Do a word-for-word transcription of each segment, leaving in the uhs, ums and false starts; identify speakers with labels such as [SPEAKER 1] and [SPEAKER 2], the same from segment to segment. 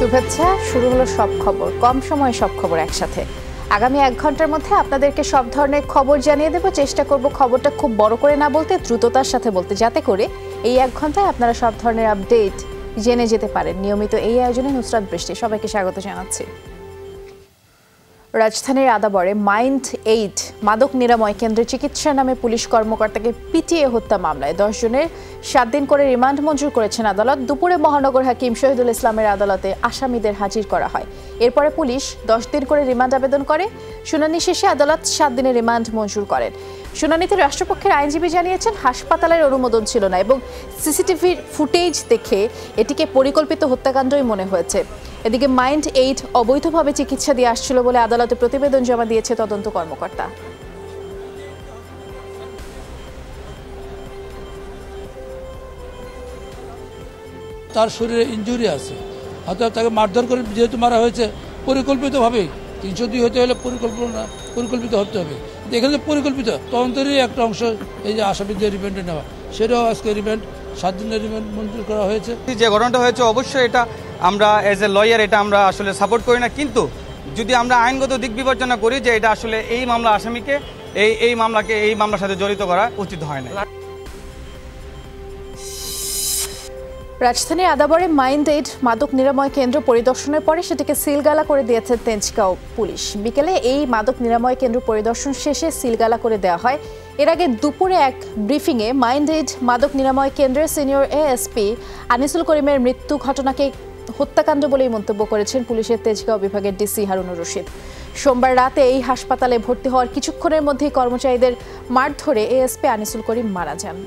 [SPEAKER 1] শুভেচ্ছা। শুরু হলো সব খবর, কম সময়ে সব খবর একসাথে। আগামী এক ঘন্টার মধ্যে আপনাদেরকে সব ধরনের খবর জানিয়ে দেব। চেষ্টা করব খবরটা খুব বড় করে না বলতে, দ্রুততার সাথে বলতে, যাতে করে এই এক ঘন্টায় আপনারা সব ধরনের আপডেট জেনে যেতে পারেন। নিয়মিত এই আয়োজনে নুসরাত বৃষ্টি, সবাইকে স্বাগত জানাচ্ছি। রাজধানীর আদাবরে মাইন্ড এইড মাদক নিরাময় কেন্দ্রে চিকিৎসার নামে পুলিশ কর্মকর্তাকে পিটিয়ে হত্যা মামলায় দশ জনের সাত দিন করে রিমান্ড মঞ্জুর করেছেন আদালত। দুপুরে মহানগর হাকিম শহীদুল ইসলামের আদালতে আসামিদের হাজির করা হয়। এরপরে পুলিশ দশ দিন করে রিমান্ড আবেদন করে। শুনানি শেষে আদালত সাত দিনের রিমান্ড মঞ্জুর করেন। শুনানিতে রাষ্ট্রপক্ষের আইনজীবী জানিয়েছেন হাসপাতালের অনুমোদন ছিল না এবং সিসিটিভির ফুটেজ দেখে এটিকে পরিকল্পিত হত্যাকাণ্ডই মনে হয়েছে। এদিকে মাইন্ড এইড অবৈধভাবে চিকিৎসা দিয়ে আসছিল বলে আদালতে প্রতিবেদন জমা দিয়েছে তদন্ত কর্মকর্তা।
[SPEAKER 2] তার শরীরে ইনজুরি আছে, অর্থাৎ তাকে মারধর করে যেহেতু মারা হয়েছে পরিকল্পিতভাবে, তিনশো দুই হতে হলে পরিকল্পনা পরিকল্পিত হতে হবে। এখানে তো পরিকল্পিত তদন্তেরই একটা অংশ এই যে আসামিদের রিমান্ডে নেওয়া, সেটাও আজকে রিমান্ড সাত দিনের রিমান্ড মঞ্জুর করা হয়েছে।
[SPEAKER 3] যে ঘটনাটা হয়েছে অবশ্যই এটা আমরা এজ এ লয়ার এটা আমরা আসলে সাপোর্ট করি না, কিন্তু যদি আমরা আইনগত দিক বিবেচনা করি যে এটা আসলে এই মামলা আসামিকে এই এই মামলাকে এই মামলার সাথে জড়িত করা উচিত হয় না।
[SPEAKER 1] রাজধানীর আদাবরে মাইন্ড এইড মাদক নিরাময় কেন্দ্র পরিদর্শনের পরে সেটিকে সিলগালা করে দিয়েছে তেজগাঁও পুলিশ। বিকেলে এই মাদক নিরাময় কেন্দ্র পরিদর্শন শেষে সিলগালা করে দেওয়া হয়। এর আগে দুপুরে এক ব্রিফিংয়ে মাইন্ড এইড মাদক নিরাময় কেন্দ্রের সিনিয়র এএসপি আনিসুল করিমের মৃত্যু ঘটনাকে হত্যাকাণ্ড বলেই মন্তব্য করেছেন পুলিশের তেজগাঁও বিভাগের ডিসি হারুনুর রশিদ। সোমবার রাতে এই হাসপাতালে ভর্তি হওয়ার কিছুক্ষণের মধ্যেই কর্মচারীদের মারধরে এএসপি আনিসুল করিম মারা যান।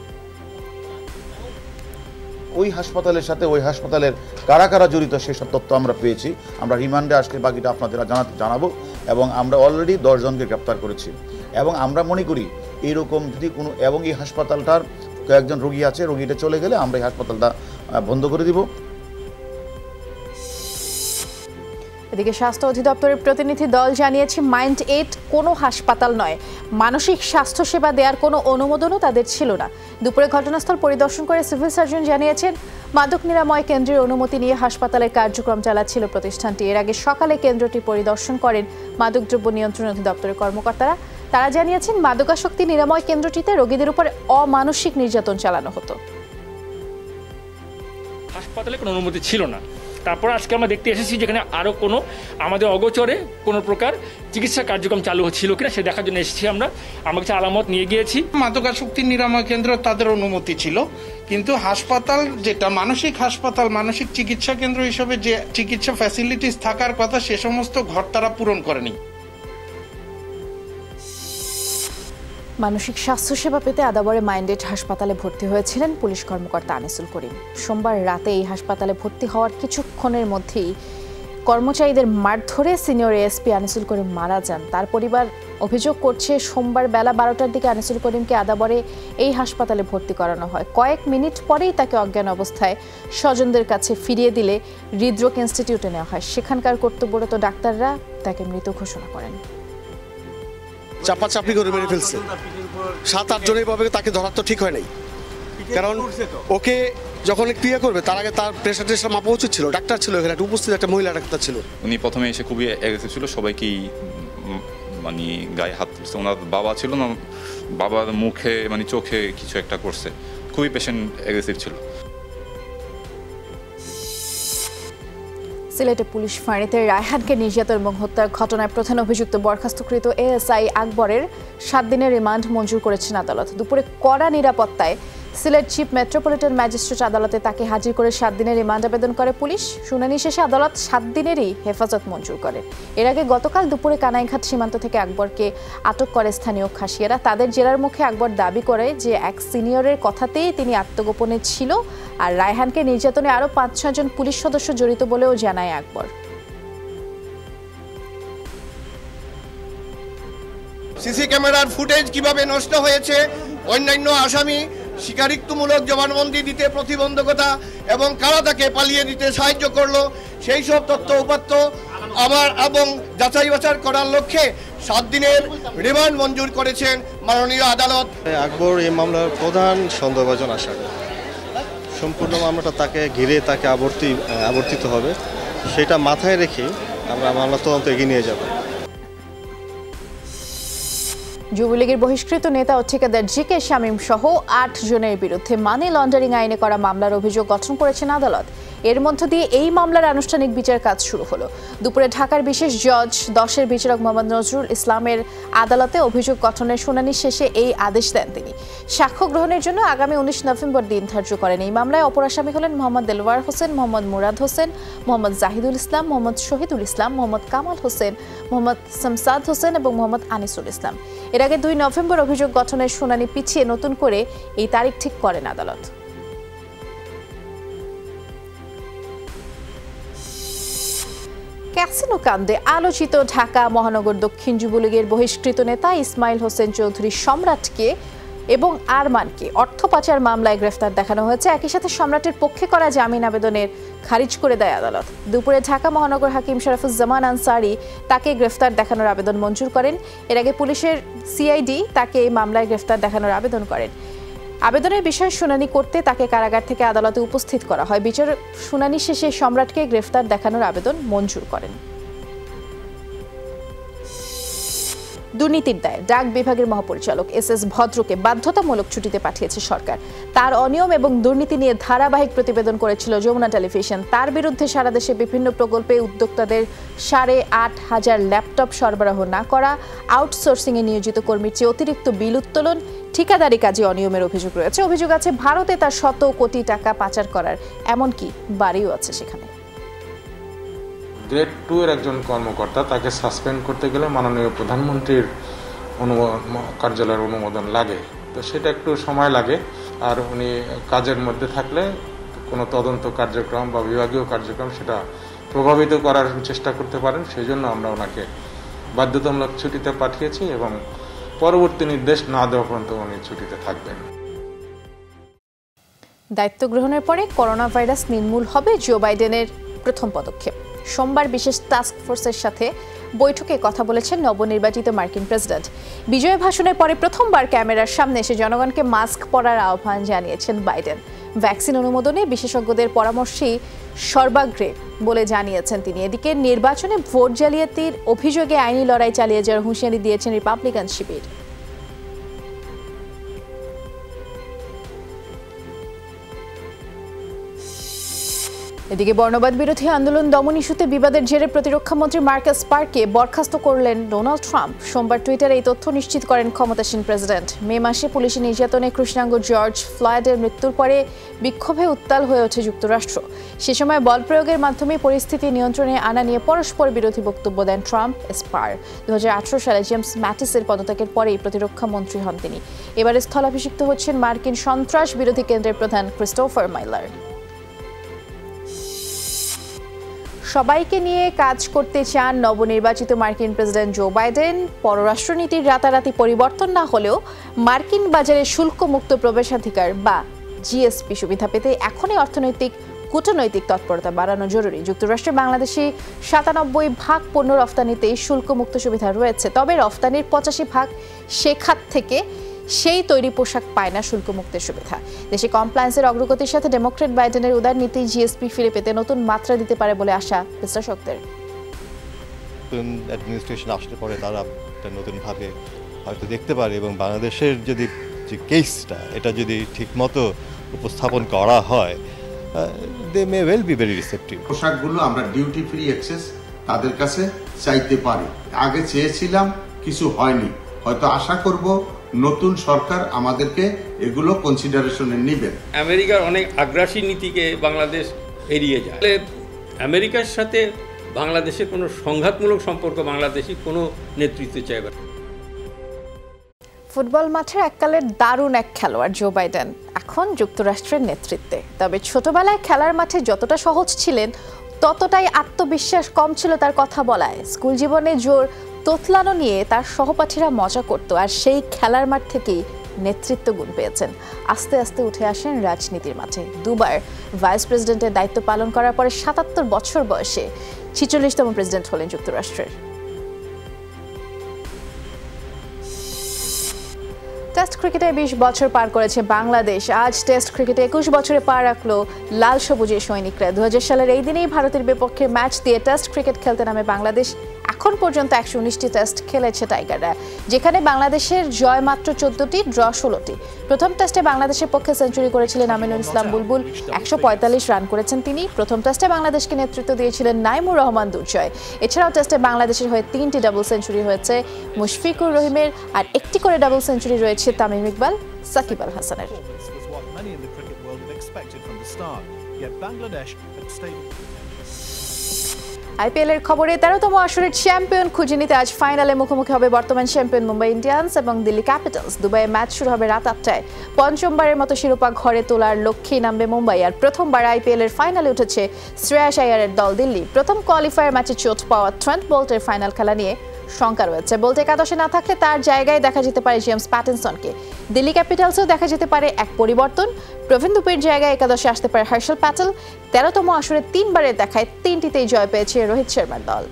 [SPEAKER 4] ওই হাসপাতালের সাথে ওই হাসপাতালের কারা কারা জড়িত সেসব তথ্য আমরা পেয়েছি। আমরা রিমান্ডে আসলে বাকিটা আপনাদের জানাতে জানাবো এবং আমরা অলরেডি দশজনকে গ্রেপ্তার করেছি এবং আমরা মনে করি এরকম যদি কোনো এবং এই হাসপাতালটার কয়েকজন রোগী আছে, রোগীটা চলে গেলে আমরা এই হাসপাতালটা বন্ধ করে দিব।
[SPEAKER 1] এদিকে স্বাস্থ্য অধিদপ্তরের প্রতিনিধি দল জানিয়েছে মাইন্ড এইড কোনো হাসপাতাল নয়, মানসিক স্বাস্থ্যসেবা দেওয়ার কোনো অনুমোদনও তাদের ছিল না। দুপুরে ঘটনাস্থল পরিদর্শন করে সিভিল সার্জন জানিয়েছেন মাদক নিরাময় কেন্দ্রের অনুমতি নিয়ে হাসপাতালের কার্যক্রম চালাচ্ছিল প্রতিষ্ঠানটি। এর আগে সকালে কেন্দ্রটি পরিদর্শন করেন মাদকদ্রব্য নিয়ন্ত্রণ অধিদপ্তরের কর্মকর্তারা। তারা জানিয়েছেন মাদকাসক্তি নিরাময় কেন্দ্রটিতে রোগীদের উপর অমানসিক নির্যাতন চালানো হতো।
[SPEAKER 5] হাসপাতালে কোনো অনুমতি ছিল না। তারপর আজকে আমরা দেখতে এসেছি যেখানে আরও কোনো আমাদের অগোচরে কোনো প্রকার চিকিৎসা কার্যক্রম চালু হচ্ছিল কিনা সে দেখার জন্য এসেছি। আমরা আমার কাছে আলামত নিয়ে গিয়েছি।
[SPEAKER 6] মাদকাসক্তি নিরাময় কেন্দ্র তাদের অনুমতি ছিল, কিন্তু হাসপাতাল যেটা মানসিক হাসপাতাল, মানসিক চিকিৎসা কেন্দ্র হিসেবে যে চিকিৎসা ফ্যাসিলিটিস থাকার কথা সে সমস্ত ঘর তারা পূরণ করেনি।
[SPEAKER 1] মানসিক স্বাস্থ্যসেবা পেতে আদাবরে মাইন্ডেড হাসপাতালে ভর্তি হয়েছিলেন পুলিশ কর্মকর্তা আনিসুল করিম। সোমবার রাতে এই হাসপাতালে ভর্তি হওয়ার কিছুক্ষণের মধ্যেই কর্মচারীদের মারধরে সিনিয়র এএসপি আনিসুল করিম মারা যান। তার পরিবার অভিযোগ করছে সোমবার বেলা বারোটার দিকে আনিসুল করিমকে আদাবরে এই হাসপাতালে ভর্তি করানো হয়। কয়েক মিনিট পরেই তাকে অজ্ঞান অবস্থায় স্বজনদের কাছে ফিরিয়ে দিলে হৃদরোগ ইনস্টিটিউটে নেওয়া হয়। সেখানকার কর্তব্যরত ডাক্তাররা তাকে মৃত ঘোষণা করেন।
[SPEAKER 7] চাপাচাপি করে মেরে ফেলছে। সাত আট জনের ভাবে তাকে ধরা তো ঠিক হয় নাই, কারণ ওকে যখন ক্রিয়া করবে তার আগে তার প্রেশার টেশার মাপা উচিত ছিল। ডাক্তার ছিল এখানে উপস্থিত, একটা মহিলা ডাক্তার ছিল।
[SPEAKER 8] উনি প্রথমে এসে খুবই অ্যাগ্রেসিভ ছিল, সবাইকেই মানে গায়ে হাত তুলছে। ওনার বাবা ছিল না, বাবার মুখে মানে চোখে কিছু একটা করছে, খুবই পেশেন্ট অ্যাগ্রেসিভ ছিল।
[SPEAKER 1] সিলেটে পুলিশ ফাঁড়িতে রায়হানকে নির্যাতন এবং হত্যার ঘটনায় প্রধান অভিযুক্ত বরখাস্তকৃত এএসআই আকবরের সাত দিনের রিমান্ড মঞ্জুর করেছেন আদালত। দুপুরে কড়া নিরাপত্তায় সিলেট চিফ মেট্রোপলিটন ম্যাজিস্ট্রেট আদালতে তাকে হাজির করে সাত দিনের রিমান্ড আবেদন করে পুলিশ। শুনানি শেষে আদালত সাত দিনেরই হেফাজত মঞ্জুর করে। এর আগে গতকাল দুপুরে কানাইঘাট সীমান্ত থেকে আকবরকে আটক করে স্থানীয় খাসিয়ারা। তাদের জেরার মুখে আকবর দাবি করে যে এক সিনিয়রের কথাতেই তিনি আত্মগোপনে ছিল আর রায়হানকে নির্যাতনে আরও পাঁচ ছয়জন পুলিশ সদস্য জড়িত বলেও জানায় আকবর।
[SPEAKER 9] সিসি ক্যামেরার ফুটেজ কিভাবে নষ্ট হয়েছে, অন্যান্য আসামি স্বীকারোক্তিমূলক জবানবন্দি দিতে প্রতিবন্ধকতা এবং কারা তাকে পালিয়ে দিতে সাহায্য করলো, সেই সব তথ্য উপাত্ত আবার এবং যাচাই বাছাই করার লক্ষ্যে সাত দিনের রিমান্ড মঞ্জুর করেছেন মাননীয় আদালত।
[SPEAKER 7] আকবর এই মামলার প্রধান সন্দেহভাজন আসামি। সম্পূর্ণ মামলাটা তাকে ঘিরে তাকে আবর্তি আবর্তিত হবে সেটা মাথায় রেখে আমরা মামলা তদন্ত এগিয়ে নিয়ে যাব।
[SPEAKER 1] যুবলীগের বহিষ্কৃত নেতা ও ঠিকাদার জি কে শামীম সহ আট জনের বিরুদ্ধে মানি লন্ডারিং আইনে করা মামলার অভিযোগ গঠন করেছেন আদালত। এর মধ্য দিয়ে এই মামলার আনুষ্ঠানিক বিচার কাজ শুরু হলো। দুপুরে ঢাকার বিশেষ জজ দশের বিচারক মোহাম্মদ নজরুল ইসলামের আদালতে অভিযোগ গঠনের শুনানি শেষে এই আদেশ দেন তিনি। সাক্ষ্য গ্রহণের জন্য আগামী উনিশ নভেম্বর দিন ধার্য করেন। এই মামলায় অপর আসামি হলেন মোহাম্মদ দেলওয়ার হোসেন, মোহাম্মদ মুরাদ হোসেন, মোহাম্মদ জাহিদুল ইসলাম, মোহাম্মদ শহীদুল ইসলাম, মোহাম্মদ কামাল হোসেন, মোহাম্মদ শামসাদ হোসেন এবং মোহাম্মদ আনিসুল ইসলাম। এর আগে দুই নভেম্বর অভিযোগ গঠনের শুনানি পিছিয়ে নতুন করে এই তারিখ ঠিক করেন আদালত। ক্যাসিনো কাণ্ডে আলোচিত ঢাকা মহানগর দক্ষিণ যুবলীগের বহিষ্কৃত নেতা ইসমাইল হোসেন চৌধুরী সম্রাটকে এবং আরমানকে অর্থ পাচার মামলায় গ্রেফতার দেখানো হয়েছে। একই সাথে সম্রাটের পক্ষে করা জামিন আবেদনের খারিজ করে দেয় আদালত। দুপুরে ঢাকা মহানগর হাকিম শরাফুজ্জামান আনসারি তাকে গ্রেফতার দেখানোর আবেদন মঞ্জুর করেন। এর আগে পুলিশের সিআইডি তাকে এই মামলায় গ্রেফতার দেখানোর আবেদন করেন। আবেদনের বিষয়ে শুনানি করতে তাকে কারাগার থেকে আদালতে উপস্থিত করা হয়। বিচার শুনানি শেষে সম্রাটকে গ্রেফতার দেখানোর আবেদন মঞ্জুর করেন। দুর্নীতির দায়ে ডাক বিভাগের মহাপরিচালক এস এস ভদ্রকে বাধ্যতামূলক ছুটিতে পাঠিয়েছে সরকার। তার অনিয়ম এবং দুর্নীতি নিয়ে ধারাবাহিক প্রতিবেদন করেছিল যমুনা টেলিভিশন। তার বিরুদ্ধে সারা দেশে বিভিন্ন প্রকল্পে উদ্যোক্তাদের সাড়ে আট হাজার ল্যাপটপ সরবরাহ না করা, আউটসোর্সিং এ নিয়োজিত কর্মীর চেয়ে অতিরিক্ত বিল উত্তোলন, ঠিকাদারি কাজে অনিয়মের অভিযোগ রয়েছে। অভিযোগ আছে ভারতে তার শত কোটি টাকা পাচার করার, এমনকি বাড়িও আছে সেখানে।
[SPEAKER 10] গ্রেড টু এর একজন কর্মকর্তা, তাকে সাসপেন্ড করতে গেলে মাননীয় প্রধানমন্ত্রীর কার্যালয়ের অনুমোদন লাগে, তো সেটা একটু সময় লাগে। আর উনি কাজের মধ্যে থাকলে কোনো তদন্ত কার্যক্রম বা বিভাগীয় কার্যক্রম সেটা প্রভাবিত করার চেষ্টা করতে পারেন। সেই জন্য আমরা ওনাকে বাধ্যতামূলক ছুটিতে পাঠিয়েছি এবং পরবর্তী নির্দেশ না দেওয়া পর্যন্ত উনি ছুটিতে থাকবেন।
[SPEAKER 1] দায়িত্ব গ্রহণের পরে করোনা ভাইরাস নির্মূল হবে জো বাইডেনের প্রথম পদক্ষেপ। সোমবার বিশেষ টাস্ক ফোর্সের সাথে বৈঠকে কথা বলেছেন নবনির্বাচিত মার্কিন প্রেসিডেন্ট। বিজয় ভাষণের পরে প্রথমবার ক্যামেরার সামনে এসে জনগণকে মাস্ক পরার আহ্বান জানিয়েছেন বাইডেন। ভ্যাকসিন অনুমোদনে বিশেষজ্ঞদের পরামর্শই সর্বাগ্রে বলে জানিয়েছেন তিনি। এদিকে নির্বাচনে ভোট জালিয়াতির অভিযোগে আইনি লড়াই চালিয়ে যাওয়ার হুঁশিয়ারি দিয়েছেন রিপাবলিকান শিবির। এদিকে বর্ণবাদ বিরোধী আন্দোলন দমন ইস্যুতে বিবাদের জেরে প্রতিরক্ষামন্ত্রী মার্কাস পার্কে বরখাস্ত করলেন ডোনাল্ড ট্রাম্প। সোমবার টুইটারে এই তথ্য নিশ্চিত করেন ক্ষমতাসীন প্রেসিডেন্ট। মে মাসে পুলিশি নির্যাতনে কৃষ্ণাঙ্গ জর্জ ফ্লয়েডের মৃত্যুর পরে বিক্ষোভে উত্তাল হয়ে ওঠে যুক্তরাষ্ট্র। সে সময় বল প্রয়োগের মাধ্যমে পরিস্থিতি নিয়ন্ত্রণে আনা নিয়ে পরস্পর বিরোধী বক্তব্য দেন ট্রাম্প এসপার। দু হাজার আঠারো সালে জেমস ম্যাটিসের পদত্যাগের পরেই প্রতিরক্ষামন্ত্রী হন তিনি। এবারে স্থলাভিষিক্ত হচ্ছেন মার্কিন সন্ত্রাস বিরোধী কেন্দ্রের প্রধান ক্রিস্টোফার মাইলার। সবাইকে নিয়ে কাজ করতে চান নবনির্বাচিত মার্কিন প্রেসিডেন্ট জো বাইডেন। পররাষ্ট্রনীতির রাতারাতি পরিবর্তন না হলেও মার্কিন বাজারে শুল্কমুক্ত প্রবেশাধিকার বা জিএসপি সুবিধা পেতে এখনই অর্থনৈতিক কূটনৈতিক তৎপরতা বাড়ানো জরুরি। যুক্তরাষ্ট্রে বাংলাদেশি সাতানব্বই ভাগ পণ্য রফতানিতেই শুল্কমুক্ত সুবিধা রয়েছে, তবে রফতানির পঁচাশি ভাগ সে খাত থেকে সেই তৈরি পোশাক পায় না শুল্কমুক্তের সুবিধা। দেশে কমপ্লায়েন্সের অগ্রগতির সাথে ডেমোক্রেট বাইডেনের উদার নীতি জিএসপি ফিরে পেতে নতুন মাত্রা দিতে পারে বলে আশা বিশ্লেষকদের।
[SPEAKER 11] নতুন অ্যাডমিনিস্ট্রেশন আসতে পারে, তারা নতুনভাবে হয়তো দেখতে পারে এবং বাংলাদেশের যদি যে কেসটা এটা যদি ঠিকমতো উপস্থাপন করা হয়, they may well be very receptive.
[SPEAKER 12] পোশাকগুলো আমরা ডিউটি ফ্রি অ্যাক্সেস তাদের কাছে চাইতে পারি। আগে চেয়েছিলাম, কিছু হয়নি। হয়তো আশা করব নতুন সরকার আমাদেরকে এগুলো কনসিডারেশনে নেবেন।
[SPEAKER 13] আমেরিকার অনেক আগ্রাসী নীতিকে বাংলাদেশ এড়িয়ে যায়। আমেরিকার সাথে বাংলাদেশের কোনো সংঘাতমূলক সম্পর্ক বাংলাদেশি কোনো নেতৃত্ব চাইবে না।
[SPEAKER 1] ফুটবল মাঠের এককালের দারুণ এক খেলোয়াড় জো বাইডেন এখন যুক্তরাষ্ট্রের নেতৃত্বে। তবে ছোটবেলায় খেলার মাঠে যতটা সহজ ছিলেন, ততটাই আত্মবিশ্বাস কম ছিল তার কথা বলায়। স্কুল জীবনে জোর তোতলানো নিয়ে তার সহপাঠীরা মজা করত, আর সেই খেলার মাঠ থেকেই নেতৃত্ব গুণ পেয়েছেন। আস্তে আস্তে উঠে আসেন রাজনীতির মাঠে। দুবার ভাইস প্রেসিডেন্টের দায়িত্ব পালন করার পরে সাতাত্তর বছর বয়সে ছিচল্লিশতম প্রেসিডেন্ট হলেন যুক্তরাষ্ট্রের। টেস্ট ক্রিকেটে বিশ বছর পার করেছে বাংলাদেশ। আজ টেস্ট ক্রিকেটে একুশ বছরে পা রাখলো লাল সবুজের সৈনিকরা। দু হাজার সালের এই দিনেই ভারতের বিপক্ষে ম্যাচ দিয়ে টেস্ট ক্রিকেট খেলতে নামে বাংলাদেশ। এখন পর্যন্ত একশো উনিশটি টেস্ট খেলেছে টাইগাররা, যেখানে বাংলাদেশের জয় মাত্র চোদ্দটি, ড্র ষোলোটি। প্রথম টেস্টে বাংলাদেশের পক্ষে সেঞ্চুরি করেছিলেন আমিনুল ইসলাম বুলবুল, একশো পঁয়তাল্লিশ রান করেছেন তিনি। প্রথম টেস্টে বাংলাদেশকে নেতৃত্ব দিয়েছিলেন নাইমুর রহমান দুর্জয়। এছাড়াও টেস্টে বাংলাদেশের হয়ে তিনটি ডাবল সেঞ্চুরি হয়েছে মুশফিকুর রহিমের, আর একটি করে ডাবল সেঞ্চুরি রয়েছে তামিম ইকবাল, সাকিব আল হাসানের। আইপিএল এর খবরে তেরোতম আসরের চ্যাম্পিয়ন খুঁজে নিতে আজ ফাইনালে মুখোমুখি হবে বর্তমান চ্যাম্পিয়ন মুম্বাই ইন্ডিয়ান্স এবং দিল্লি ক্যাপিটালস। দুবাইয়ে ম্যাচ শুরু হবে রাত আটটায়। পঞ্চমবারের মতো শিরোপা ঘরে তোলার লক্ষ্যেই নামবে মুম্বাই। আর প্রথমবার আইপিএল এর ফাইনালে উঠেছে শ্রেয়াস আইয়ারের দল দিল্লি। প্রথম কোয়ালিফায়ার ম্যাচে চোট পাওয়া ট্রেন্ট বোল্টের ফাইনাল খেলা নিয়ে শঙ্কা রয়েছে। বোল্ট একাদশে না থাকলে তার জায়গায় দেখা যেতে পারে জেমস প্যাটিনসনকে। দিল্লি ক্যাপিটালসেও দেখা যেতে পারে এক পরিবর্তন। প্রবীণ দুপের জায়গায় একাদশে আসতে পারে হর্ষল প্যাটেল। তেরোতম আসরে তিনবারের দেখায় তিনটিতেই জয় পেয়েছে রোহিত শর্মার দল।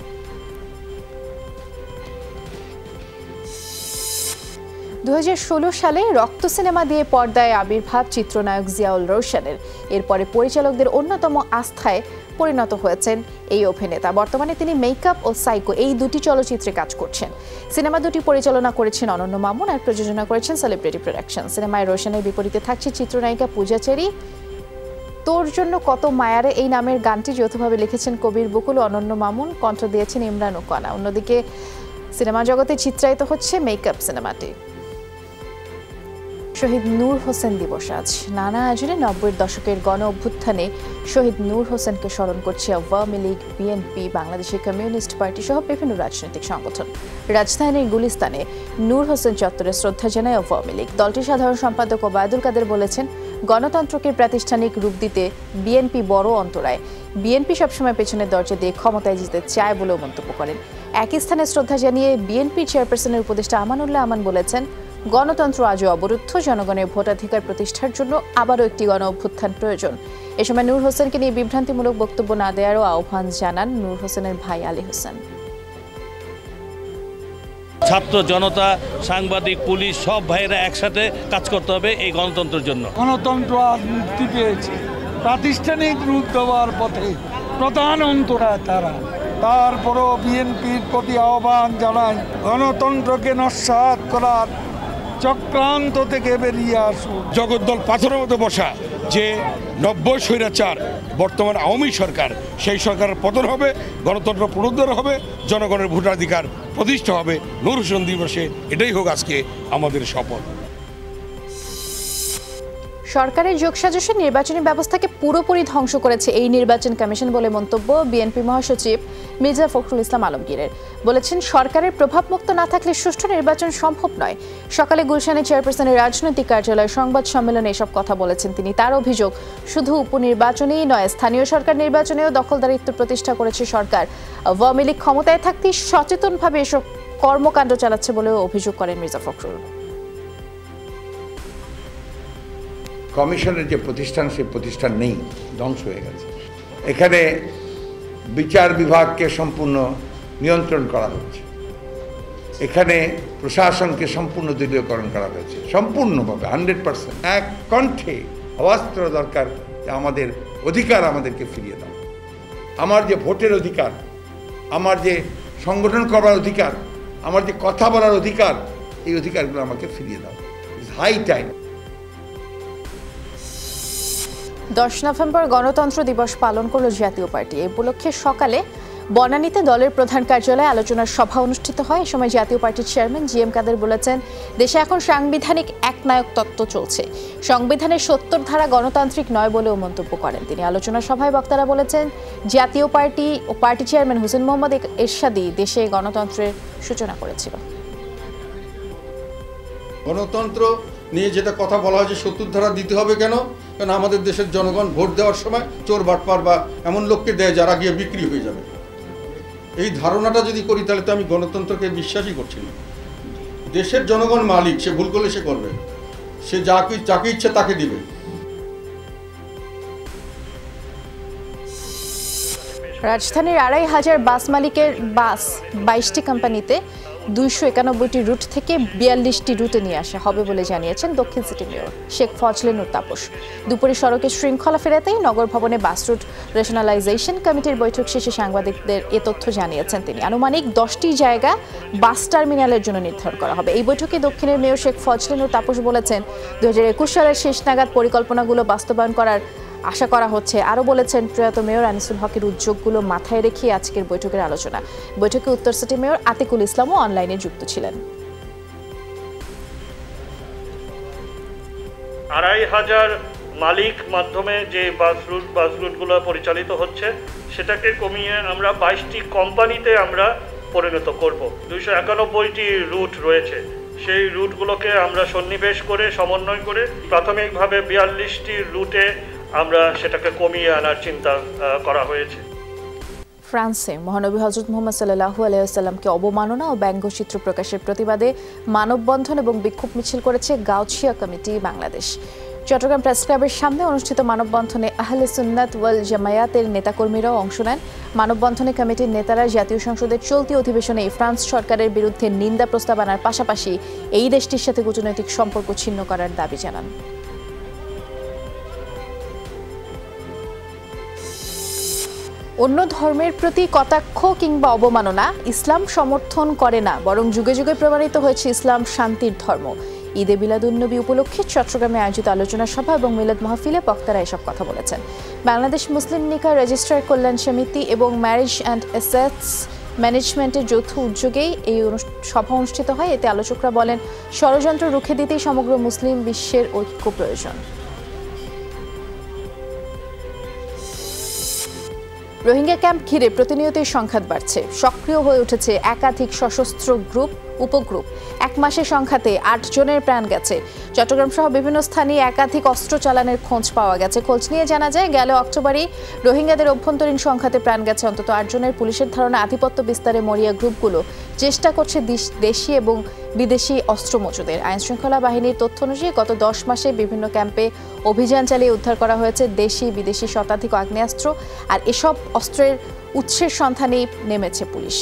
[SPEAKER 1] দু হাজার ষোলো সালে রক্ত সিনেমা দিয়ে পর্দায় আবির্ভাব চিত্রনায়ক জিয়াউল রোশনের। এরপরে পরিচালকদের অন্যতম আস্থায় পরিণত হয়েছেন এই অভিনেতা। বর্তমানে তিনি মেকআপ ও সাইকো এই দুটি চলচ্চিত্রে কাজ করছেন। সিনেমা দুটি পরিচালনা করেছেন অনন্য মামুন আর প্রযোজনা করেছেন সেলিব্রিটি প্রোডাকশন। সিনেমায় রোশনের বিপরীতে থাকছে চিত্রনায়িকা পূজা চেরি। তোর জন্য কত মায়ারে এই নামের গানটি যৌথভাবে লিখেছেন কবির বকুল ও অনন্য মামুন, কণ্ঠ দিয়েছেন ইমরান ও কণা। অন্যদিকে সিনেমা জগতে চিত্রায়িত হচ্ছে মেকআপ সিনেমাটি। শহীদ নূর হোসেন দিবস আজ। নানা আয়োজনে নব্বইয়ের দশকের গণ অভ্যুত্থানে শহীদ নূর হোসেনকে স্মরণ করছে আওয়ামী লীগ, বিএনপি, বাংলাদেশের কমিউনিস্ট পার্টি সহ বিভিন্ন রাজনৈতিক সংগঠন। রাজধানীর গুলিস্তানে নূর হোসেন চত্বরে শ্রদ্ধা জানায় আওয়ামী লীগ। দলটির সাধারণ সম্পাদক ওবায়দুল কাদের বলেছেন, গণতন্ত্রকে প্রাতিষ্ঠানিক রূপ দিতে বিএনপি বড় অন্তরায়। বিএনপি সবসময় পেছনের দরজা দিয়ে ক্ষমতায় যেতে চায় বলেও মন্তব্য করেন। একই স্থানে শ্রদ্ধা জানিয়ে বিএনপি চেয়ারপারসনের উপদেষ্টা আমানুল্লাহ আমান বলেছেন, গণতন্ত্র আজও অবরুদ্ধ। জনগণের ভোটাধিকার প্রতিষ্ঠার জন্য আবারও একটি গণ অভ্যুত্থান প্রয়োজন। এ সময় নূর হোসেনকে নিয়ে বিভ্রান্তিমূলক বক্তব্য না দেওয়ারও আহ্বান জানান নূর হোসেনের ভাই আলী হোসেন।
[SPEAKER 14] ছাত্র জনতা, সাংবাদিক, পুলিশ সব ভাইয়েরা একসাথে কাজ করতে হবে এই গণতন্ত্রের জন্য।
[SPEAKER 15] গণতন্ত্র আজ মুক্তি পেয়েছে, প্রাতিষ্ঠানিক রূপ দেওয়ার পথে প্রধান অন্তরা তারা। তারপরও বিএনপির প্রতি আহ্বান জানায়, গণতন্ত্রকে নস্যাৎ করার চক্রান্ত থেকে বেরিয়ে আসুন।
[SPEAKER 16] জগদ্দল পাথরের মতো বসা যে নব্বই স্বৈরাচার বর্তমান আওয়ামী সরকার, সেই সরকারের পতন হবে, গণতন্ত্র পুনরুদ্ধার হবে, জনগণের ভোটাধিকার প্রতিষ্ঠা হবে নূর হোসেন দিবসে। এটাই হোক আজকে আমাদের শপথ।
[SPEAKER 1] সরকারের যোগসাজশে নির্বাচনী ব্যবস্থাকে পুরোপুরি ধ্বংস করেছে এই নির্বাচন কমিশন বলে মন্তব্য বিএনপি মহাসচিব মির্জা ফখরুল ইসলাম আলমগীরের। বলেছেন, সরকারের প্রভাবমুক্ত না থাকলে সুষ্ঠু নির্বাচন সম্ভব নয়। সকালে গুলশানে চেয়ারপারসনের রাজনৈতিক কার্যালয়ে সংবাদ সম্মেলনে এসব কথা বলেছেন তিনি। তার অভিযোগ, শুধু উপনির্বাচনেই নয়, স্থানীয় সরকার নির্বাচনেও দখলদারিত্ব প্রতিষ্ঠা করেছে সরকার। আওয়ামী লীগ ক্ষমতায় থাকতেই সচেতনভাবে এসব কর্মকাণ্ড চালাচ্ছে বলেও অভিযোগ করেন মির্জা ফখরুল।
[SPEAKER 17] কমিশনের যে প্রতিষ্ঠান, সেই প্রতিষ্ঠান নেই, ধ্বংস হয়ে গেছে। এখানে বিচার বিভাগকে সম্পূর্ণ নিয়ন্ত্রণ করা হচ্ছে, এখানে প্রশাসনকে সম্পূর্ণ দলীয়করণ করা হয়েছে, সম্পূর্ণভাবে হান্ড্রেড পার্সেন্ট। এক কণ্ঠে আওয়াজ তোলা দরকার যে আমাদের অধিকার আমাদেরকে ফিরিয়ে দাও। আমার যে ভোটের অধিকার, আমার যে সংগঠন করার অধিকার, আমার যে কথা বলার অধিকার, এই অধিকারগুলো আমাকে ফিরিয়ে দাও। It's high time.
[SPEAKER 1] দশ নভেম্বর গণতন্ত্র দিবস পালন করল জাতীয় পার্টি। এই উপলক্ষে সকালে বনানীতে দলের প্রধান কার্যালয়ে আলোচনার সভা অনুষ্ঠিত হয়। এ সময় জাতীয় পার্টির চেয়ারম্যান জি এম কাদের বলেছেন, দেশে এখন সাংবিধানিক একনায়ক তত্ত্ব চলছে। সংবিধানের সত্তর ধারা গণতান্ত্রিক নয় বলেও মন্তব্য করেন তিনি। আলোচনা সভায় বক্তারা বলেছেন, জাতীয় পার্টি ও পার্টি চেয়ারম্যান হোসেন মোহাম্মদ এরশাদই দেশে গণতন্ত্রের সূচনা করেছিল।
[SPEAKER 18] গণতন্ত্র নিয়ে যেটা কথা বলা হয় যে সত্তর ধারা দিতে হবে কেন? কারণ আমাদের দেশের জনগণ ভোট দেওয়ার সময় চোর বাটপার বা এমন লোককে দেয় যারা গিয়ে বিক্রি হয়ে যাবে। এই ধারণাটা যদি করি তাহলে তো আমি গণতন্ত্রকে বিশ্বাসই করছি না। দেশের জনগণ মালিক, সে ভুল করলে সে করবে, সে যাকে যাকে ইচ্ছে তাকে দিবে।
[SPEAKER 1] রাজধানীর আড়াই হাজার বাস মালিকের বাস বাইশটি কোম্পানিতে দুইশো একানব্বইটি রুট থেকে বিয়াল্লিশটি রুটে নিয়ে আসা হবে বলে জানিয়েছেন দক্ষিণ সিটি মেয়র শেখ ফজলেনুর তাপস। দুপুরে সড়কে শৃঙ্খলা ফেরাতেই নগর ভবনে বাস রুট রেশনালাইজেশন কমিটির বৈঠক শেষে সাংবাদিকদের এ তথ্য জানিয়েছেন তিনি। আনুমানিক দশটি জায়গা বাস টার্মিনালের জন্য নির্ধারণ করা হবে। এই বৈঠকে দক্ষিণের মেয়র শেখ ফজলেনুর তাপস বলেছেন, দুই হাজার একুশ সালের শেষ নাগাদ পরিকল্পনাগুলো বাস্তবায়ন করার আশা করা হচ্ছে। আরও বলেছেন, প্রয়াত মেয়র আনিসুল হকের উদ্যোগগুলো মাথায় রেখে আজকের বৈঠকের আলোচনা। বৈঠকে উত্তর সিটি মেয়র আতিকুল ইসলামও অনলাইনে যুক্ত ছিলেন।
[SPEAKER 19] আড়াই হাজার মালিক মাধ্যমে যে বাস রুট বাস রুটগুলো পরিচালিত হচ্ছে সেটাকে কমিয়ে আমরা বাইশটি কোম্পানিতে আমরা পরিণত করব। দুইশো একানব্বইটি রুট রয়েছে, সেই রুটগুলোকে আমরা সন্নিবেশ করে সমন্বয় করে প্রাথমিকভাবে বিয়াল্লিশটি রুটে আমরা সেটাকে কমিয়ে আনার চিন্তা করা হয়েছে।
[SPEAKER 1] ফ্রান্সে মহানবী হযরত মুহাম্মদ সাল্লাল্লাহু আলাইহি ওয়াসাল্লামকে অবমাননা ও ব্যঙ্গচিত্র প্রকাশের প্রতিবাদে মানববন্ধন এবং বিক্ষোভ মিছিল করেছে গাউছিয়া কমিটি বাংলাদেশ। চট্টগ্রাম প্রেস ক্লাবের সামনে অনুষ্ঠিত মানববন্ধনে আহলে সুন্নাত ওয়াল জামায়াতের নেতাকর্মীরাও অংশ নেন। মানববন্ধনে কমিটির নেতারা জাতীয় সংসদের চলতি অধিবেশনে ফ্রান্স সরকারের বিরুদ্ধে নিন্দা প্রস্তাব আনার পাশাপাশি এই দেশটির সাথে কূটনৈতিক সম্পর্ক ছিন্ন করার দাবি জানান। অন্য ধর্মের প্রতি কটাক্ষ কিংবা অবমাননা ইসলাম সমর্থন করে না, বরং যুগে যুগে প্রমাণিত হয়েছে ইসলাম শান্তির ধর্ম। ঈদে মিলাদুন্নবী উপলক্ষে চট্টগ্রামে আয়োজিত আলোচনা সভা এবং মিলাদ মাহফিলে বক্তারা এসব কথা বলেছেন। বাংলাদেশ মুসলিম নিকা রেজিস্ট্রার কল্যাণ সমিতি এবং ম্যারেজ অ্যান্ড অ্যাসেটস ম্যানেজমেন্টের যৌথ উদ্যোগেই এই সভা অনুষ্ঠিত হয়। এতে আলোচকরা বলেন, ষড়যন্ত্র রুখে দিতেই সমগ্র মুসলিম বিশ্বের ঐক্য প্রয়োজন। রোহিঙ্গা ক্যাম্প ঘিরে প্রতিনিয়তই সংঘাত বাড়ছে। সক্রিয় হয়ে উঠেছে একাধিক সশস্ত্র গ্রুপ উপগ্রুপ। এক মাসে সংঘাতে আট জনের প্রাণ গেছে। চট্টগ্রাম সহ বিভিন্ন স্থানে একাধিক অস্ত্র চালানের খোঁজ পাওয়া গেছে। খোঁজ নিয়ে জানা যায়, গেল অক্টোবরে রোহিঙ্গাদের অভ্যন্তরীণ সংঘাতে প্রাণ গেছে অন্তত আট জনের। পুলিশের ধারণা, আধিপত্য বিস্তারে মরিয়া গ্রুপগুলো চেষ্টা করছে দেশি এবং বিদেশি অস্ত্র মজুদের। আইনশৃঙ্খলা বাহিনীর তথ্য অনুযায়ী গত দশ মাসে বিভিন্ন ক্যাম্পে অভিযান চালিয়ে উদ্ধার করা হয়েছে দেশি বিদেশি শতাধিক আগ্নেয়াস্ত্র। আর এসব অস্ত্রের উৎসের সন্ধানেই নেমেছে পুলিশ।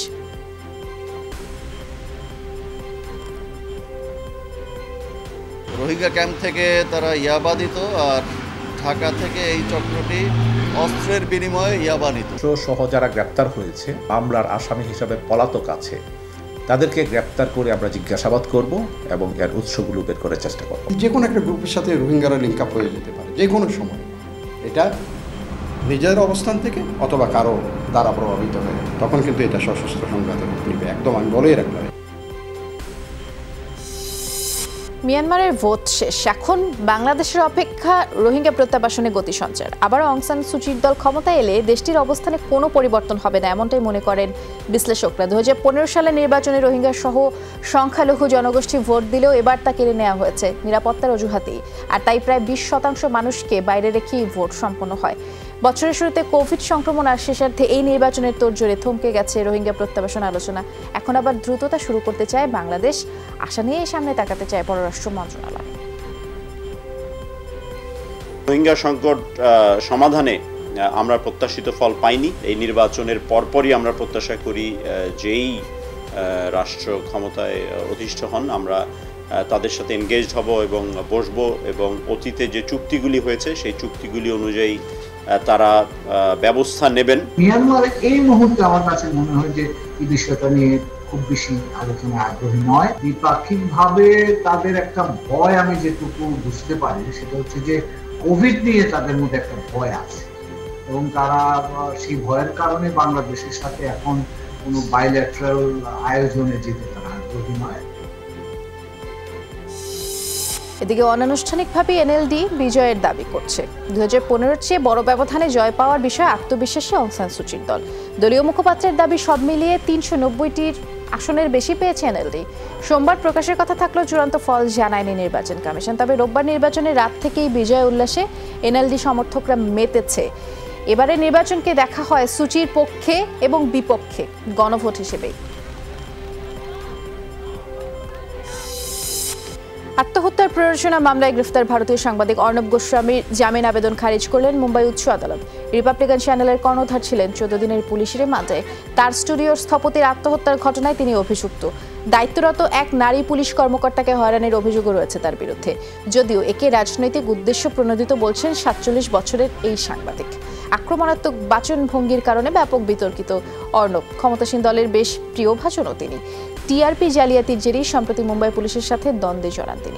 [SPEAKER 20] রোহিঙ্গা ক্যাম্প থেকে তারা ইয়াবা দিত, আর ঢাকা থেকে এই চক্রটি অস্ত্রের বিনিময়ে ইয়াবা নিত।
[SPEAKER 21] সহ যারা গ্রেপ্তার হয়েছে, মামলার আসামি হিসাবে পলাতক আছে, তাদেরকে গ্রেপ্তার করে আমরা জিজ্ঞাসাবাদ করব এবং এর উৎসগুলো বের করার চেষ্টা করব।
[SPEAKER 18] যে কোনো একটা গ্রুপের সাথে রোহিঙ্গারা লিঙ্ক আপ হয়ে যেতে পারে যে কোনো সময়, এটা নিজের অবস্থান থেকে অথবা কারো দ্বারা প্রভাবিত হয়ে, তখন কিন্তু এটা সশস্ত্র সংঘাতের রূপ নিবে। একদম আমি বলেই রাখলাম।
[SPEAKER 1] মিয়ানমারের ভোট শেষ, এখন বাংলাদেশের অপেক্ষা রোহিঙ্গা প্রত্যাবাসনে গতি সঞ্চার। আবারও অং সান সুচির দল ক্ষমতায় এলে দেশটির অবস্থানে কোনো পরিবর্তন হবে না, এমনটাই মনে করেন বিশ্লেষকরা। দু হাজার পনেরো সালের নির্বাচনে রোহিঙ্গা সহ সংখ্যালঘু জনগোষ্ঠী ভোট দিলেও এবার তা কেড়ে নেওয়া হয়েছে নিরাপত্তার অজুহাতেই। আর তাই প্রায় বিশ শতাংশ মানুষকে বাইরে রেখেই ভোট সম্পন্ন হয়। বছরের শুরুতে কোভিড সংক্রমণ আর শেষার্ধে এই নির্বাচনের তোড়জোড়ে থমকে গেছে রোহিঙ্গা প্রত্যাবাসন আলোচনা। এখন আবার দ্রুততা শুরু করতে চায় বাংলাদেশ, আশা নিয়ে সামনে তাকাতে চায় পররাষ্ট্র মন্ত্রণালয়।
[SPEAKER 22] রোহিঙ্গা সংকট সমাধানে আমরা প্রত্যাশিত ফল পাইনি। এই নির্বাচনের পরপরই আমরা প্রত্যাশা করি যেই রাষ্ট্র ক্ষমতায় অধিষ্ঠ হন, আমরা তাদের সাথে এনগেজড হব এবং বসবো এবং অতীতে যে চুক্তিগুলি হয়েছে সেই চুক্তিগুলি অনুযায়ী তারা ব্যবস্থা নেবেন।
[SPEAKER 23] মিয়ানমার এই মুহূর্তে আমার কাছে মনে হয় যে এই বিষয়টা নিয়ে খুব বেশি আলোচনা আগ্রহী নয়। দ্বিপাক্ষিক ভাবে তাদের একটা ভয় আমি যেটুকু বুঝতে পারি সেটা হচ্ছে যে কোভিড নিয়ে তাদের মধ্যে একটা ভয় আছে এবং তারা সেই ভয়ের কারণে বাংলাদেশের সাথে এখন কোনো বাইল্যাটারাল আয়োজনে যেতে তারা আগ্রহী নয়।
[SPEAKER 1] এদিকে অনানুষ্ঠানিকভাবে এনএলডি বিজয়ের দাবি করছে। দুই হাজার পনেরোর চেয়ে বড় ব্যবধানে জয় পাওয়ার বিষয়ে আত্মবিশ্বাসী অং সান সুচির দল। দলীয় মুখপাত্রের দাবি, সব মিলিয়ে তিনশো নব্বইটির আসনের বেশি পেয়েছে এনএলডি। সোমবার প্রকাশের কথা থাকলেও চূড়ান্ত ফল জানায়নি নির্বাচন কমিশন। তবে রোববার নির্বাচনের রাত থেকেই বিজয় উল্লাসে এনএলডি সমর্থকরা মেতেছে। এবারে নির্বাচনকে দেখা হয় সুচির পক্ষে এবং বিপক্ষে গণভোট হিসেবেই। আত্মহত্যার প্ররোচনা মামলায় গ্রেফতার ভারতীয় সাংবাদিক অর্ণব গোস্বামীর জামিন আবেদন খারিজ করলেন মুম্বাই উচ্চ আদালত। রিপাবলিকান চ্যানেলের কর্ণধার ছিলেন চোদ্দ দিনের পুলিশ রিমান্ডে। তার স্টুডিওর স্থপতির আত্মহত্যার ঘটনায় তিনি অভিযুক্ত। দায়িত্বরত এক নারী পুলিশ কর্মকর্তাকে হয়রানির অভিযোগও রয়েছে তার বিরুদ্ধে। যদিও একে রাজনৈতিক উদ্দেশ্য প্রণোদিত বলছেন সাতচল্লিশ বছরের এই সাংবাদিক। আক্রমণাত্মক বাচনভঙ্গির কারণে ব্যাপক বিতর্কিত অর্ণব। ক্ষমতাসীন দলের বেশ প্রিয়ভাজনও তিনি। টিআরপি জালিয়াতির জেরেই সম্প্রতি মুম্বাই পুলিশের সাথে দ্বন্দ্বে জড়ান তিনি।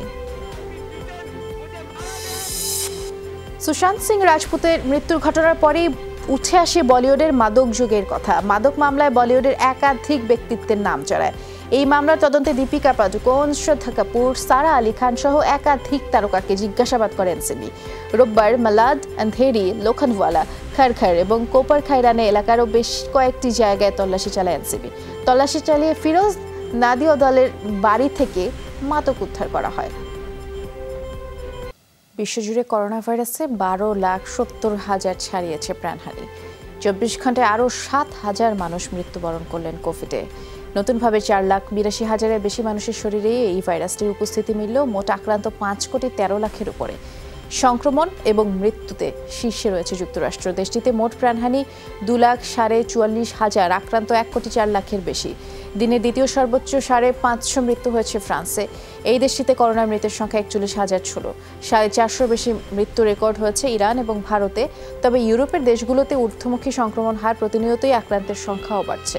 [SPEAKER 1] সুশান্ত সিং রাজপুতের মৃত্যুর ঘটনার পরেই উঠে আসে বলিউডের মাদক যুগের কথা। মাদক মামলায় বলিউডের একাধিক ব্যক্তিত্বের নাম চড়ায়। এই মামলার তদন্তে দীপিকা পাডুকোন, শ্রদ্ধা কাপুর, সারা আলী খান সহ একাধিক তারকাকে জিজ্ঞাসাবাদ করে এনসিবি। রোববার মালাড, আন্ধেরি, লোখনওয়ালা, খরখর এবং কোপার খাইরানে এলাকারও বেশ কয়েকটি জায়গায় তল্লাশি চালায় এনসিবি। তল্লাশি চালিয়ে ফিরোজ নাদিও দলের বাড়ি থেকে মাদক উদ্ধার করা হয়। বিশ্বজুড়ে করোনা ভাইরাসে বারো লাখ সত্তর হাজার ছাড়িয়েছে প্রাণহানি। চব্বিশ ঘন্টায় আরও সাত হাজার মানুষ মৃত্যুবরণ করলেন কোভিডে। নতুনভাবে চার লাখ বিরাশি হাজারের বেশি মানুষের শরীরে এই ভাইরাসটির উপস্থিতি মিললেও মোট আক্রান্ত পাঁচ কোটি তেরো লাখের উপরে। সংক্রমণ এবং মৃত্যুতে শীর্ষে রয়েছে যুক্তরাষ্ট্র। দেশটিতে মোট প্রাণহানি দু লাখ সাড়ে চুয়াল্লিশ হাজার, আক্রান্ত এক কোটি চার লাখের বেশি। দিনের দ্বিতীয় সর্বোচ্চ সাড়ে পাঁচশো মৃত্যু হয়েছে ফ্রান্সে। এই দেশটিতে করোনার মৃতের সংখ্যা একচল্লিশ হাজার ছিল। সাড়ে চারশোর বেশি মৃত্যু রেকর্ড হয়েছে ইরান এবং ভারতে। তবে ইউরোপের দেশগুলোতে ঊর্ধ্বমুখী সংক্রমণ হার প্রতিনিয়তই আক্রান্তের সংখ্যাও বাড়ছে।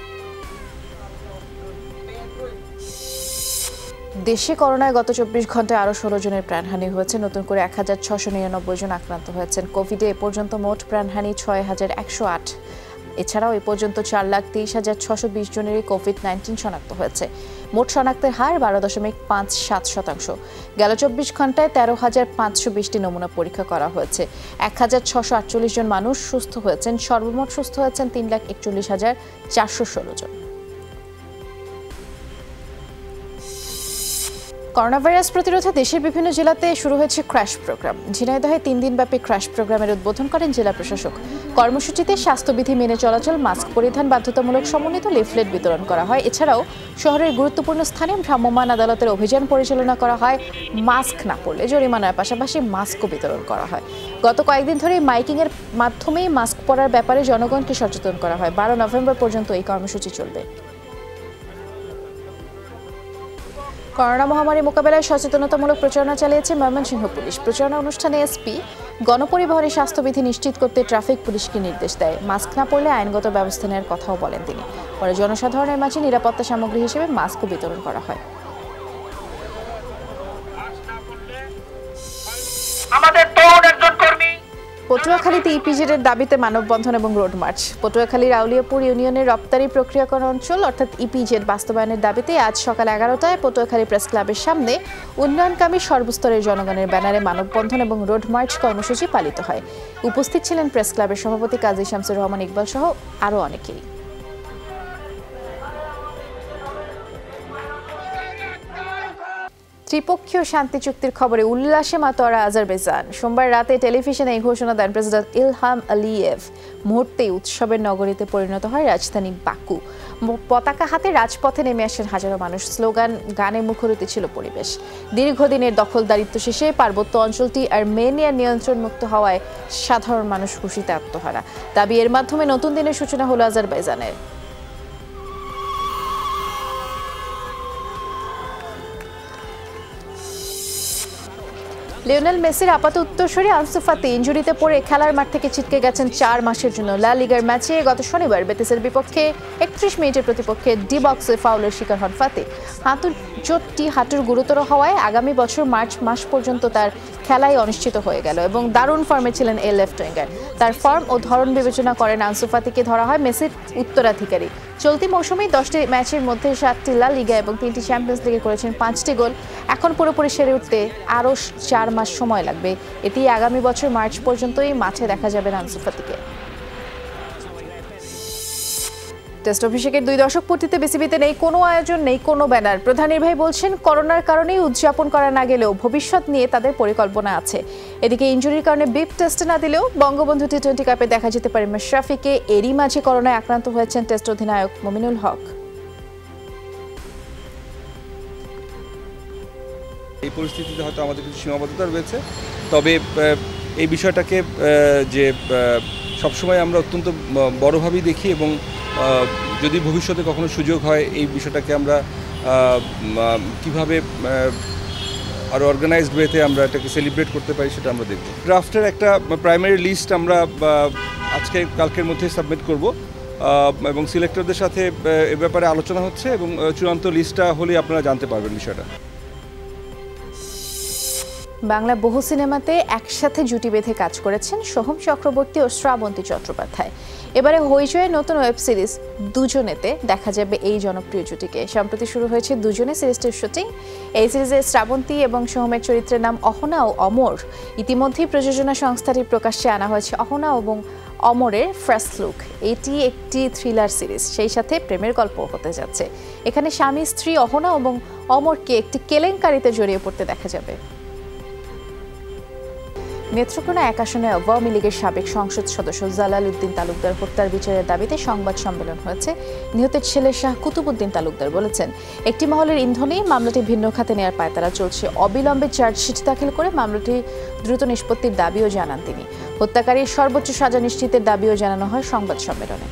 [SPEAKER 1] দেশে করোনায় গত চব্বিশ ঘন্টায় আরও ষোলো জনের প্রাণহানি হয়েছে। নতুন করে এক হাজার ছশো নিরানব্বই জন আক্রান্ত হয়েছেন। কোভিডে এ পর্যন্ত মোট প্রাণহানি ছয় হাজার একশো আট। এছাড়াও এ পর্যন্ত চার লাখ তেইশ হাজার ছশো বিশ জনেরই কোভিড নাইন্টিন শনাক্ত হয়েছে। মোট শনাক্তের হার বারো দশমিক পাঁচ সাত শতাংশ। গেল চব্বিশ ঘন্টায় তেরো হাজার পাঁচশো বিশটি নমুনা পরীক্ষা করা হয়েছে। এক হাজার ছশো আটচল্লিশ জন মানুষ সুস্থ হয়েছেন। সর্বমোট সুস্থ হয়েছেন তিন লাখ একচল্লিশ হাজার চারশো ষোলো জন। করোনা ভাইরাস প্রতিরোধে দেশের বিভিন্ন জেলাতে শুরু হয়েছে ক্র্যাশ প্রোগ্রাম। ঝিনাইদহে তিন দিনব্যাপী ক্র্যাশ প্রোগ্রামের উদ্বোধন করেন জেলা প্রশাসক। কর্মসূচিতে স্বাস্থ্যবিধি মেনে চলাচল, মাস্ক পরিধান বাধ্যতামূলক, সমন্বিত লিফলেট বিতরণ করা হয়। এছাড়াও শহরের গুরুত্বপূর্ণ স্থানে ভ্রাম্যমাণ আদালতের অভিযান পরিচালনা করা হয়। মাস্ক না পরলে জরিমানার পাশাপাশি মাস্কও বিতরণ করা হয়। গত কয়েকদিন ধরে মাইকিংয়ের মাধ্যমেই মাস্ক পরার ব্যাপারে জনগণকে সচেতন করা হয়। বারো নভেম্বর পর্যন্ত এই কর্মসূচি চলবে। করোনা মহামারী মোকাবেলায় সচেতনতামূলক প্রচারণা চালিয়েছে ময়মনসিংহ পুলিশ। প্রচারণা অনুষ্ঠানে এসপি গণপরিবহনে স্বাস্থ্যবিধি নিশ্চিত করতে ট্রাফিক পুলিশকে নির্দেশ দেয়। মাস্ক না পরলে আইনগত ব্যবস্থা নেওয়ার কথাও বলেন তিনি। পরে জনসাধারণের মাঝে নিরাপত্তা সামগ্রী হিসেবে মাস্কও বিতরণ করা হয়।
[SPEAKER 2] আমাদের তরুণ একজন কর্মী
[SPEAKER 1] পটুয়াখালীতে ইপিজেডের দাবিতে মানববন্ধন এবং রোড মার্চ। পটুয়াখালীর আউলিয়াপুর ইউনিয়নের রপ্তানি প্রক্রিয়াকরণ অঞ্চল অর্থাৎ ইপিজেড বাস্তবায়নের দাবিতে আজ সকাল এগারোটায় পটুয়াখালী প্রেস ক্লাবের সামনে উন্নয়নকামী সর্বস্তরের জনগণের ব্যানারে মানববন্ধন এবং রোড মার্চ কর্মসূচি পালিত হয়। উপস্থিত ছিলেন প্রেস ক্লাবের সভাপতি কাজী শামসুর রহমান ইকবাল সহ আরও অনেকেই। ত্রিপক্ষীয় শান্তি চুক্তির খবরে উল্লাসে মাতোয়ারা আজারবাইজান। সোমবার রাতে টেলিভিশনে এই ঘোষণা দেন প্রেসিডেন্ট ইলহাম আলিয়েভ। মুহূর্তেই উৎসবের নগরীতে পরিণত হয় রাজধানী বাকু। পতাকা হাতে রাজপথে নেমে আসেন হাজারো মানুষ। স্লোগান, গানে মুখরিত ছিল পরিবেশ। দীর্ঘদিনের দখলদারিত্ব শেষে পার্বত্য অঞ্চলটি আর্মেনিয়ার নিয়ন্ত্রণ মুক্ত হওয়ায় সাধারণ মানুষ খুশিতে আত্মহারা। দাবি এর মাধ্যমে নতুন দিনের সূচনা হলো আজারবাইজানের। লিওনেল মেসির আপাত উত্তরসূরি আনসু ফাতি ইনজুরিতে পড়ে খেলার মাঠ থেকে ছিটকে গেছেন চার মাসের জন্য। লা লিগার ম্যাচে গত শনিবার বেতিসের বিপক্ষে একত্রিশ মিনিটের প্রতিপক্ষে ডি বক্সে ফাউলের শিকার হন ফাতি। হাঁটুর চোটটি হাঁটুর গুরুতর হওয়ায় আগামী বছর মার্চ মাস পর্যন্ত তার খেলাই অনিশ্চিত হয়ে গেল এবং দারুণ ফর্মে ছিলেন এই লেফট উইঙ্গার। তার ফর্ম ও ধরন বিবেচনা করেন আনসু ফাতিকে ধরা হয় মেসির উত্তরাধিকারী। চলতি মৌসুমেই দশটি ম্যাচের মধ্যে সাতটি লা লিগা এবং তিনটি চ্যাম্পিয়ন্স লিগে করেছেন পাঁচটি গোল। এখন পুরোপুরি সেরে উঠতে আরও চার মাস সময় লাগবে। এটি আগামী বছর মার্চ পর্যন্তই মাঠে দেখা যাবে আনসু ফাতিকে। টেস্ট অভিষেকের দুই দশক পূর্তিতে বিসিবিতে নেই কোনো আয়োজন, নেই কোনো ব্যানার। প্রধান নির্বাহী বলছেন করোনার কারণেই উদযাপন করা না গেলেও ভবিষ্যৎ নিয়ে তাদের পরিকল্পনা আছে। এদিকে ইনজুরির কারণে বিপ টেস্টে না দিলেও বঙ্গবন্ধু টি টোয়েন্টি কাপে দেখা যেতে পারে মাশরাফিকে। এরই মাঝে করোনায় আক্রান্ত হয়েছেন টেস্ট অধিনায়ক মুমিনুল হক।
[SPEAKER 3] এই পরিস্থিতিতে হয়তো আমাদের কিছু সীমাবদ্ধতা রয়েছে, তবে এই বিষয়টাকে যে সবসময় আমরা অত্যন্ত বড়োভাবেই দেখি এবং যদি ভবিষ্যতে কখনো সুযোগ হয় এই বিষয়টাকে আমরা কীভাবে আরও অর্গানাইজড ওয়েতে আমরা এটাকে সেলিব্রেট করতে পারি সেটা আমরা দেখব। ড্রাফটের একটা প্রাইমারি লিস্ট আমরা আজকে কালকের মধ্যে সাবমিট করব এবং সিলেক্টরদের সাথে এ ব্যাপারে আলোচনা হচ্ছে এবং চূড়ান্ত লিস্টটা হলেই আপনারা জানতে পারবেন বিষয়টা।
[SPEAKER 1] বাংলা বহু সিনেমাতে একসাথে জুটি বেঁধে কাজ করেছেন সোহম চক্রবর্তী ও শ্রাবন্তী চট্টোপাধ্যায়। এবারে হইচয়ে নতুন ওয়েব সিরিজ দুজনেতে দেখা যাবে এই জনপ্রিয় জুটিকে। সম্প্রতি শুরু হয়েছে দুজনে সিরিজটির শুটিং। এই সিরিজে শ্রাবন্তী এবং সোহমের চরিত্রের নাম অহনা ও অমর। ইতিমধ্যেই প্রযোজনা সংস্থাটি প্রকাশ্যে আনা হয়েছে অহনা এবং অমরের ফার্স্ট লুক। এটি একটি থ্রিলার সিরিজ, সেই সাথে প্রেমের গল্প হতে যাচ্ছে। এখানে স্বামী স্ত্রী অহনা এবং অমরকে একটি কেলেঙ্কারিতে জড়িয়ে পড়তে দেখা যাবে। নেত্রকোনা এক আসনে আওয়ামী লীগের সাবেক সংসদ সদস্য জালাল উদ্দিন তালুকদার হত্যার বিচারের দাবিতে সংবাদ সম্মেলন হয়েছে। নিহতের ছেলে শাহ কুতুবুদ্দিন তালুকদার বলেছেন, একটি মহলের ইন্ধনেই মামলাটি ভিন্ন খাতে নেওয়ার পায়তারা চলছে। অবিলম্বে চার্জশিট দাখিল করে মামলাটি দ্রুত নিষ্পত্তির দাবিও জানান তিনি। হত্যাকারীর সর্বোচ্চ সাজা নিশ্চিতের দাবিও জানানো হয় সংবাদ সম্মেলনে।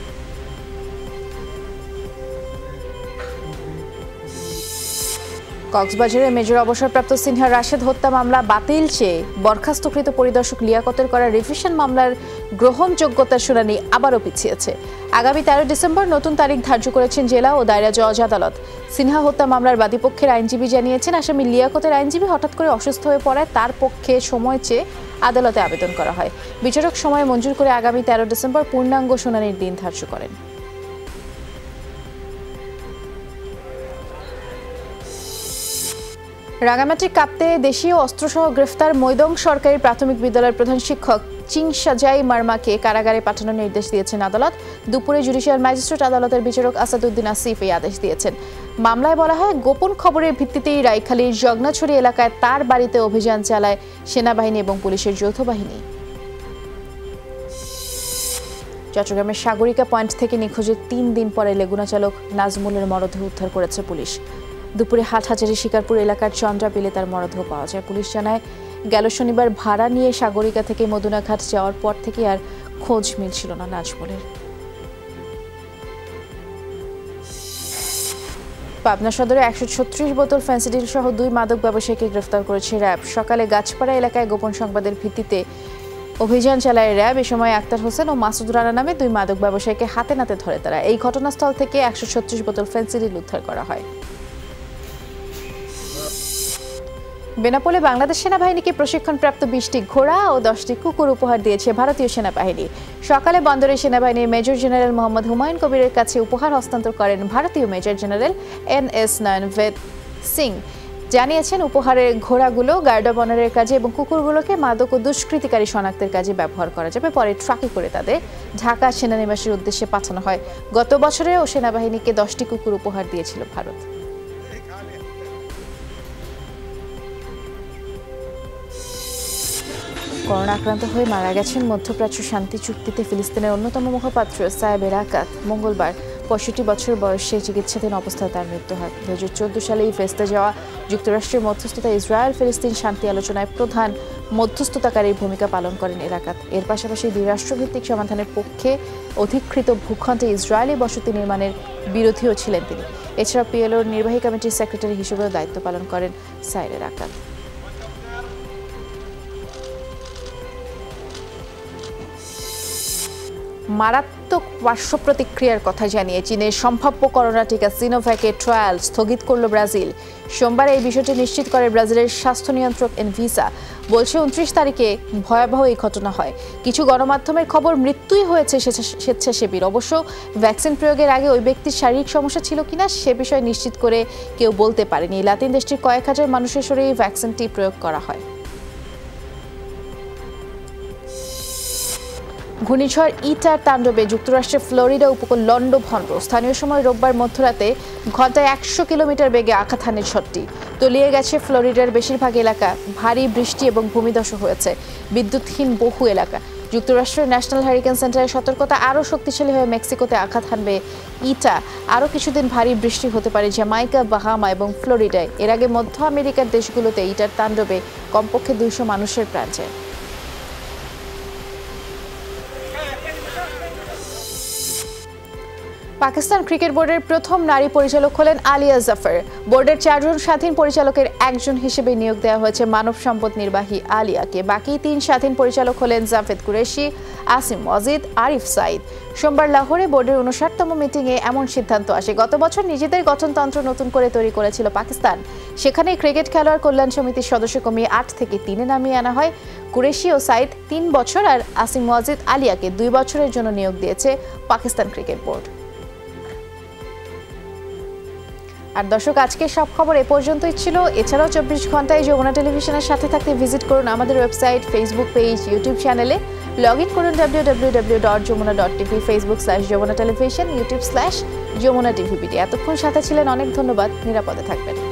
[SPEAKER 1] কক্সবাজারে মেজর অবসরপ্রাপ্ত সিনহা রাশেদ হত্যা মামলা বাতিল চেয়ে বরখাস্তকৃত পরিদর্শক লিয়াকতের করা রিভিশন মামলার গ্রহণযোগ্যতার শুনানি আবারও পিছিয়েছে। আগামী তেরো ডিসেম্বর নতুন তারিখ ধার্য করেছেন জেলা ও দায়রা জজ আদালত। সিনহা হত্যা মামলার বাদীপক্ষের আইনজীবী জানিয়েছেন, আসামি লিয়াকতের আইনজীবী হঠাৎ করে অসুস্থ হয়ে পড়ায় তার পক্ষে সময় চেয়ে আদালতে আবেদন করা হয়। বিচারক সময় মঞ্জুর করে আগামী তেরো ডিসেম্বর পূর্ণাঙ্গ শুনানির দিন ধার্য করেন। রাঙামাটি কাঁপতে দেশীয় অস্ত্রসহ গ্রেফতার মৈদং সরকারি প্রাথমিক বিদ্যালয়ের প্রধান শিক্ষক চিং সাজাই মার্মাকে কারাগারে পাঠানোর নির্দেশ দিয়েছেন আদালত। দুপুরে জুডিশিয়াল ম্যাজিস্ট্রেট আদালতের বিচারক আসাদুদ্দিন আসিফ এই আদেশ দিয়েছেন। মামলায় বলা হয়, গোপন খবরের ভিত্তিতেই রাইখালীর জগনাছড়ি এলাকায় তার বাড়িতে অভিযান চালায় সেনাবাহিনী এবং পুলিশের যৌথ বাহিনী। চট্টগ্রামের সাগরিকা পয়েন্ট থেকে নিখোঁজের তিন দিন পরে লেগুনা চালক নাজমুলের মরদেহ উদ্ধার করেছে পুলিশ। দুপুরে হাটহাজারী শিকারপুর এলাকার চন্দ্রা বিলে তার মরদেহ পাওয়া যায়। পুলিশ জানায়, গেল শনিবার ভাড়া নিয়ে সাগরিকা থেকে মদুনাঘাট যাওয়ার পর থেকে আর খোঁজ মিলছিল না নাজমুলের। পাবনা সদরে একশো ছত্রিশ বোতল ফেন্সিডিল সহ দুই মাদক ব্যবসায়ীকে গ্রেফতার করেছে র্যাব। সকালে গাছপাড়া এলাকায় গোপন সংবাদের ভিত্তিতে অভিযান চালায় র্যাব। এ সময় আক্তার হোসেন ও মাসুদ রানা নামে দুই মাদক ব্যবসায়ীকে হাতে নাতে ধরে তারা। এই ঘটনাস্থল থেকে একশো ছত্রিশ বোতল ফেন্সিডিল উদ্ধার করা হয়। বেনাপোলে বাংলাদেশ সেনাবাহিনীকে প্রশিক্ষণপ্রাপ্ত বিশটি ঘোড়া ও দশটি কুকুর উপহার দিয়েছে ভারতীয় সেনাবাহিনী। সকালে বন্দরে সেনাবাহিনীর মেজর জেনারেল মোহাম্মদ হুমায়ুন কবিরের কাছে উপহার হস্তান্তর করেন ভারতীয় major general N S Nayanbhed Singh. জানিয়েছেন, উপহারের ঘোড়াগুলো গার্ড অব অনারের কাজে এবং কুকুরগুলোকে মাদক ও দুষ্কৃতিকারী শনাক্তের কাজে ব্যবহার করা যাবে। পরে ট্রাকে করে তাদের ঢাকা সেনানিবাসের উদ্দেশ্যে পাঠানো হয়। গত বছরেও সেনাবাহিনীকে দশটি কুকুর উপহার দিয়েছিল ভারত। করোনা আক্রান্ত হয়ে মারা গেছেন মধ্যপ্রাচ্য শান্তি চুক্তিতে ফিলিস্তিনের অন্যতম মুখপাত্র সায়েব এরাকাত। মঙ্গলবার পঁয়ষট্টি বছর বয়সে চিকিৎসাধীন অবস্থায় তার মৃত্যু হয়। দু হাজার চোদ্দ সালে ভেস্তে যাওয়া যুক্তরাষ্ট্রের মধ্যস্থতা ইসরায়েল ফিলিস্তিন শান্তি আলোচনায় প্রধান মধ্যস্থতাকারীর ভূমিকা পালন করেন এরাকাত। এর পাশাপাশি দ্বিরাষ্ট্রভিত্তিক সমাধানের পক্ষে অধিকৃত ভূখণ্ডে ইসরায়েলি বসতি নির্মাণের বিরোধীও ছিলেন তিনি। এছাড়া পিএলওর নির্বাহী কমিটির সেক্রেটারি হিসেবেও দায়িত্ব পালন করেন সায়েব এরাকাত। মারাত্মক পার্শ্ব প্রতিক্রিয়ার কথা জানিয়ে চীনের সম্ভাব্য করোনা টিকা সিনোভ্যাকের ট্রায়াল স্থগিত করল ব্রাজিল। সোমবার এই বিষয়টি নিশ্চিত করে ব্রাজিলের স্বাস্থ্য নিয়ন্ত্রক এনভিসা। বলছে, উনত্রিশ তারিখে ভয়াবহ এই ঘটনা হয়। কিছু গণমাধ্যমের খবর মৃত্যুই হয়েছে স্বেচ্ছাসেবীর। অবশ্য ভ্যাকসিন প্রয়োগের আগে ওই ব্যক্তির শারীরিক সমস্যা ছিল কিনা সে বিষয়ে নিশ্চিত করে কেউ বলতে পারেনি। লাতিন দেশটির কয়েক হাজার মানুষের শরীরে এই ভ্যাকসিনটি প্রয়োগ করা হয়। ঘূর্ণিঝড় ইটার তাণ্ডবে যুক্তরাষ্ট্রের ফ্লোরিডা উপকূল লণ্ডভণ্ড। স্থানীয় সময় রোববার মধ্যরাতে ঘন্টায় একশো কিলোমিটার বেগে আঘাত হানে ঝড়টি। তলিয়ে গেছে ফ্লোরিডার বেশিরভাগ এলাকা। ভারী বৃষ্টি এবং ভূমিধসও হয়েছে বিদ্যুৎহীন বহু এলাকা। যুক্তরাষ্ট্রের ন্যাশনাল হারিকেন সেন্টারের সতর্কতা, আরও শক্তিশালী হয়ে মেক্সিকোতে আঘাত হানবে ইটা। আরও কিছুদিন ভারী বৃষ্টি হতে পারে জ্যামাইকা, বাহামা এবং ফ্লোরিডায়। এর আগে মধ্য আমেরিকার দেশগুলোতে ইটার তাণ্ডবে কমপক্ষে দুইশো মানুষের প্রাণ যায়। পাকিস্তান ক্রিকেট বোর্ডের প্রথম নারী পরিচালক হলেন আলিয়া জাফর। বোর্ডের চারজন স্বাধীন পরিচালকের একজন হিসেবে নিয়োগ দেওয়া হয়েছে মানব সম্পদ নির্বাহী আলিয়াকে। বাকি তিন স্বাধীন পরিচালক হলেন জাভেদ কুরেশি, আসিম ওয়াজিদ, আরিফ সাইদ। সোমবার লাহোরে বোর্ডের উনষাটতম মিটিংয়ে এমন সিদ্ধান্ত আসে। গত বছর নিজেদের গঠনতন্ত্র নতুন করে তৈরি করেছিল পাকিস্তান। সেখানে ক্রিকেট খেলোয়াড় কল্যাণ সমিতির সদস্য কমিয়ে আট থেকে তিনে নামিয়ে আনা হয়। কুরেশি ও সাইদ তিন বছর আর আসিম ওয়াজিদ আলিয়াকে দুই বছরের জন্য নিয়োগ দিয়েছে পাকিস্তান ক্রিকেট বোর্ড। আর দর্শক, আজকে সব খবর এ পর্যন্তই ছিল। এছাড়াও চব্বিশ ঘন্টায় যমুনা টেলিভিশনের সাথে থাকতে ভিজিট করুন আমাদের ওয়েবসাইট, ফেসবুক পেজ, ইউটিউব চ্যানেলে। লগ ইন করুন W W W dot Jamuna dot TV, Facebook slash Jamuna television, YouTube slash Jamuna TV BD. এতক্ষণ সাথে ছিলেন, অনেক ধন্যবাদ। নিরাপদে থাকবেন।